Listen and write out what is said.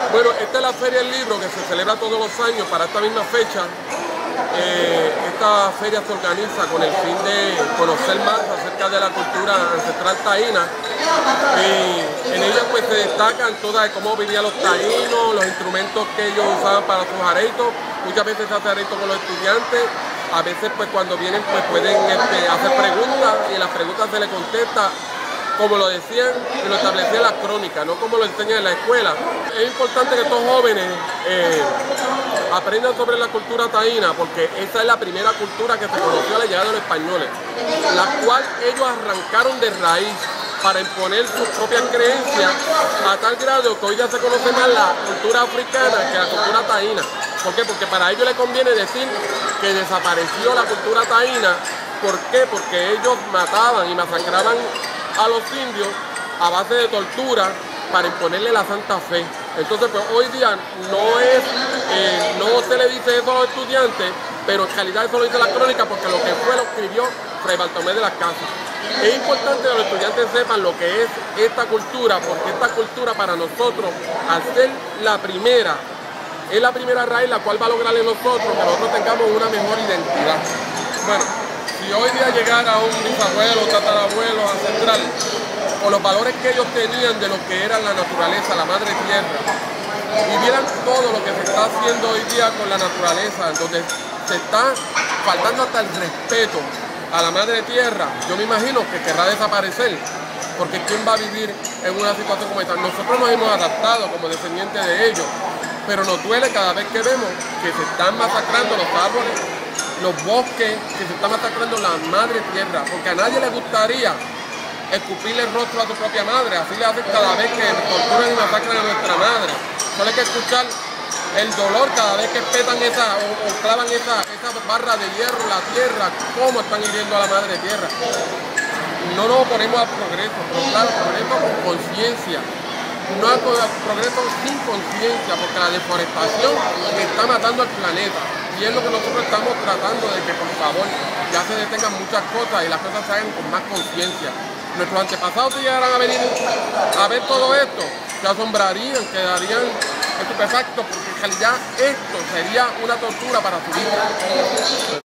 Bueno, esta es la Feria del Libro que se celebra todos los años para esta misma fecha. Esta feria se organiza con el fin de conocer más acerca de la cultura ancestral taína. Y en ella pues se destacan todas cómo vivían los taínos, los instrumentos que ellos usaban para sus areitos. Muchas veces se hace areito con los estudiantes. A veces pues cuando vienen pues pueden hacer preguntas y en las preguntas se les contesta como lo decían y lo establecía la crónica, no como lo enseñan en la escuela. Es importante que estos jóvenes aprendan sobre la cultura taína, porque esa es la primera cultura que se conoció a la llegada de los españoles, la cual ellos arrancaron de raíz para imponer sus propias creencias a tal grado que hoy ya se conoce más la cultura africana que la cultura taína. ¿Por qué? Porque para ellos les conviene decir que desapareció la cultura taína. ¿Por qué? Porque ellos mataban y masacraban a los indios a base de tortura para imponerle la Santa Fe. Entonces, pues hoy día no se le dice eso a los estudiantes, pero en realidad eso lo dice la crónica porque lo que fue lo escribió Fray Bartolomé de las Casas. Es importante que los estudiantes sepan lo que es esta cultura, porque esta cultura para nosotros, al ser la primera, es la primera raíz la cual va a lograr en nosotros que nosotros tengamos una mejor identidad. Bueno, si hoy día llegara un bisabuelo, tatarabuelo, ancestral, con los valores que ellos tenían de lo que era la naturaleza, la madre tierra, y vieran todo lo que se está haciendo hoy día con la naturaleza, donde se está faltando hasta el respeto a la madre tierra, yo me imagino que querrá desaparecer, porque ¿quién va a vivir en una situación como esta? Nosotros nos hemos adaptado como descendientes de ellos, pero nos duele cada vez que vemos que se están masacrando los árboles, los bosques, que se está masacrando la madre tierra, porque a nadie le gustaría escupirle el rostro a tu propia madre, así le hacen cada vez que torturan y masacran a nuestra madre. Solo hay que escuchar el dolor cada vez que petan o clavan esa barra de hierro en la tierra, cómo están hiriendo a la madre tierra. No nos oponemos al progreso, pero claro, progreso con conciencia. No hay progreso sin conciencia, porque la deforestación está matando al planeta. Y es lo que nosotros estamos tratando de que, por favor, ya se detengan muchas cosas y las cosas se hagan con más conciencia. Nuestros antepasados, si llegaran a venir a ver todo esto, se asombrarían, quedarían estupefactos, porque en realidad esto sería una tortura para su vida.